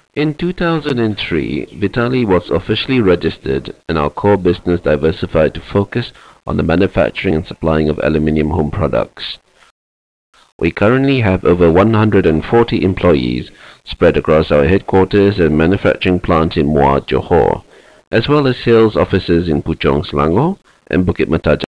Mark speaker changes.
Speaker 1: In 2003, Vitali was officially registered and our core business diversified to focus on the manufacturing and supplying of aluminium home products. We currently have over 140 employees spread across our headquarters and manufacturing plant in Muar, Johor, as well as sales offices in Puchong, Selangor and Bukit Mertajam.